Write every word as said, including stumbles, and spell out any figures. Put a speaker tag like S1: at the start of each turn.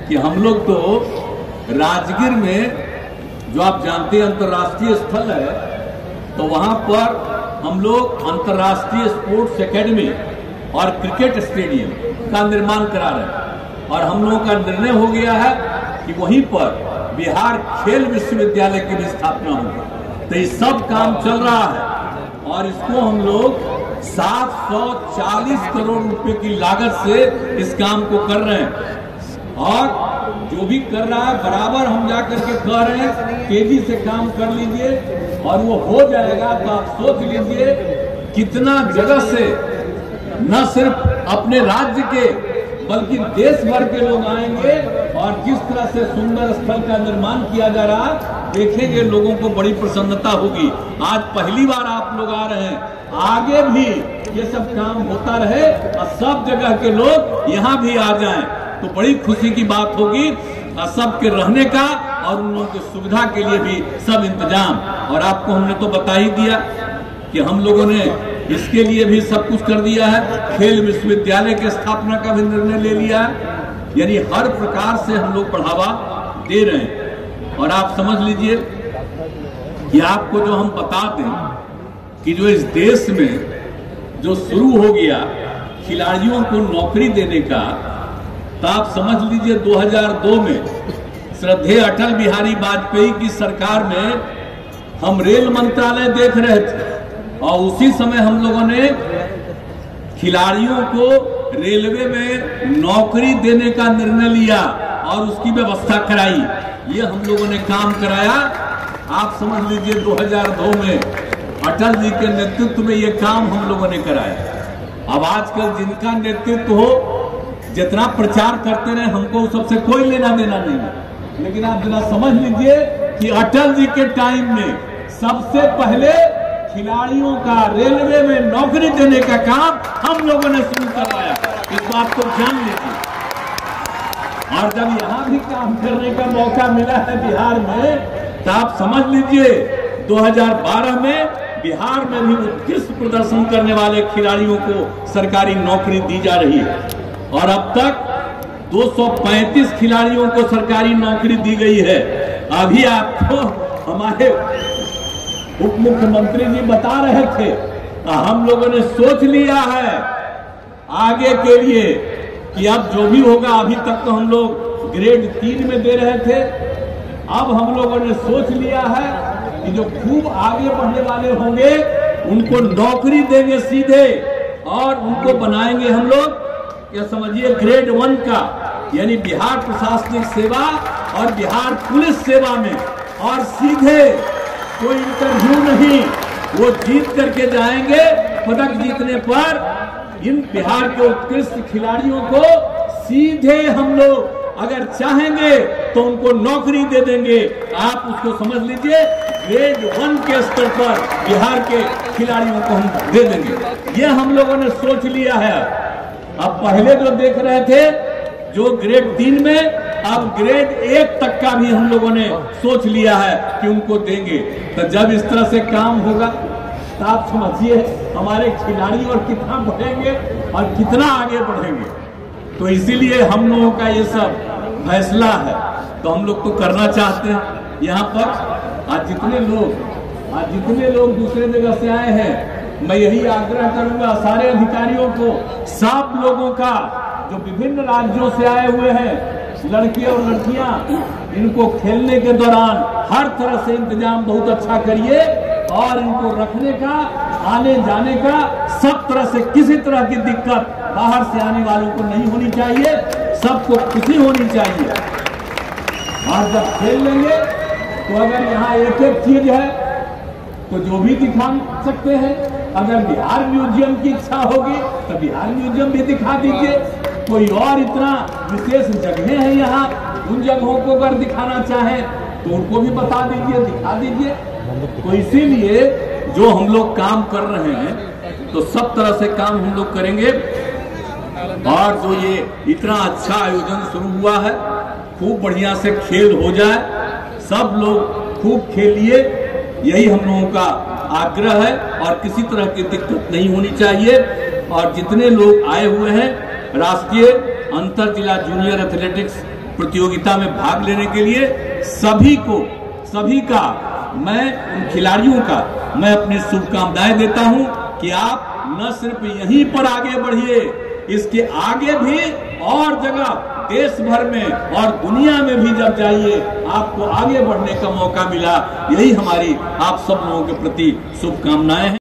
S1: कि हम लोग तो राजगीर में, जो आप जानते हैं अंतर्राष्ट्रीय स्थल है, तो वहां पर हम लोग अंतर्राष्ट्रीय स्पोर्ट्स एकेडमी और क्रिकेट स्टेडियम का निर्माण करा रहे हैं। और हम लोगों का निर्णय हो गया है कि वहीं पर बिहार खेल विश्वविद्यालय की भी स्थापना होगी। तो ये सब काम चल रहा है और इसको हम लोग सात सौ चालीस करोड़ रुपए की लागत से इस काम को कर रहे हैं। और जो भी कर रहा है बराबर हम जाकर के कह रहे हैं तेजी से काम कर लीजिए और वो हो जाएगा। तो आप सोच लीजिए कितना जगह से न सिर्फ अपने राज्य के बल्कि देश भर के लोग आएंगे और जिस तरह से सुंदर स्थल का निर्माण किया जा रहा है देखेंगे, लोगों को बड़ी प्रसन्नता होगी। आज पहली बार आप लोग आ रहे हैं, आगे भी ये सब काम होता रहे और सब जगह के लोग यहाँ भी आ जाएं तो बड़ी खुशी की बात होगी। और सबके रहने का और उन लोगों की सुविधा के लिए भी सब इंतजाम। और आपको हमने तो बता ही दिया कि हम लोगों ने इसके लिए भी सब कुछ कर दिया है। खेल विश्वविद्यालय की स्थापना का भी निर्णय ले लिया है। यानी हर प्रकार से हम लोग बढ़ावा दे रहे हैं। और आप समझ लीजिए कि आपको जो हम बता दें कि जो इस देश में जो शुरू हो गया खिलाड़ियों को नौकरी देने का, तो आप समझ लीजिए दो हज़ार दो में श्रद्धेय अटल बिहारी वाजपेयी की सरकार में हम रेल मंत्रालय देख रहे थे और उसी समय हम लोगों ने खिलाड़ियों को रेलवे में नौकरी देने का निर्णय लिया और उसकी व्यवस्था कराई। ये हम लोगों ने काम कराया। आप समझ लीजिए दो हज़ार दो में अटल जी के नेतृत्व में ये काम हम लोगों ने कराया। अब आजकल जिनका नेतृत्व हो, जितना प्रचार करते रहे, हमको सबसे कोई लेना देना नहीं है। लेकिन आप जरा समझ लीजिए कि अटल जी के टाइम में सबसे पहले खिलाड़ियों का रेलवे में नौकरी देने का काम हम लोगों ने शुरू करवाया। इस बात को जान लीजिए। और जब यहाँ भी काम करने का मौका मिला है बिहार में, तो आप समझ लीजिए दो हज़ार बारह में बिहार में भी उत्कृष्ट प्रदर्शन करने वाले खिलाड़ियों को सरकारी नौकरी दी जा रही है। और अब तक दो सौ पैंतीस खिलाड़ियों को सरकारी नौकरी दी गई है। अभी आपको हमारे उप मुख्यमंत्री जी बता रहे थे, हम लोगों ने सोच लिया है आगे के लिए कि अब जो भी होगा, अभी तक तो हम लोग ग्रेड तीन में दे रहे थे, अब हम लोगों ने सोच लिया है कि जो खूब आगे बढ़ने वाले होंगे उनको नौकरी देंगे सीधे और उनको बनाएंगे हम लोग, या समझिए ग्रेड वन का, यानी बिहार प्रशासनिक सेवा और बिहार पुलिस सेवा में। और सीधे कोई इंटरव्यू नहीं, वो जीत करके जाएंगे। पदक जीतने पर इन बिहार के उत्कृष्ट खिलाड़ियों को सीधे हम लोग अगर चाहेंगे तो उनको नौकरी दे देंगे। आप उसको समझ लीजिए, ग्रेड वन के स्तर पर बिहार के खिलाड़ियों को हम दे देंगे। ये हम लोगों ने सोच लिया है। अब पहले जो देख रहे थे जो ग्रेड तीन में, अब ग्रेड एक तक का भी हम लोगों ने सोच लिया है कि उनको देंगे। तो जब इस तरह से काम होगा तो आप समझिए हमारे खिलाड़ी और कितना बढ़ेंगे और कितना आगे बढ़ेंगे। तो इसीलिए हम लोगों का ये सब फैसला है। तो हम लोग तो करना चाहते हैं। यहाँ पर आज जितने लोग आज जितने लोग दूसरे जगह से आए हैं, मैं यही आग्रह करूंगा सारे अधिकारियों को, सब लोगों का जो विभिन्न राज्यों से आए हुए हैं, लड़के और लड़कियां, इनको खेलने के दौरान हर तरह से इंतजाम बहुत अच्छा करिए और इनको रखने का, आने जाने का, सब तरह से किसी तरह की दिक्कत बाहर से आने वालों को नहीं होनी चाहिए। सबको खुशी होनी चाहिए। और जब खेल लेंगे तो अगर यहाँ एक एक चीज है तो जो भी दिखा सकते हैं। अगर बिहार म्यूजियम की इच्छा होगी तो बिहार म्यूजियम भी दिखा दीजिए। कोई और इतना विशेष जगह है यहाँ, उन जगहों को अगर दिखाना चाहें तो उनको भी बता दीजिए, दिखा दीजिए। तो इसीलिए जो हम लोग काम कर रहे हैं तो सब तरह से काम हम लोग करेंगे। और जो ये इतना अच्छा आयोजन शुरू हुआ है, खूब बढ़िया से खेल हो जाए, सब लोग खूब खेलिए, यही हम लोगों का आग्रह है। और किसी तरह की दिक्कत नहीं होनी चाहिए। और जितने लोग आए हुए हैं, राष्ट्रीय अंतर जिला जूनियर एथलेटिक्स प्रतियोगिता में भाग लेने के लिए सभी को, सभी का, मैं उन खिलाड़ियों का मैं अपनी शुभकामनाएं देता हूं कि आप न सिर्फ यहीं पर आगे बढ़िए, इसके आगे भी और जगह देश भर में और दुनिया में भी जब जाइए आपको आगे बढ़ने का मौका मिला। यही हमारी आप सब लोगों के प्रति शुभकामनाएं हैं।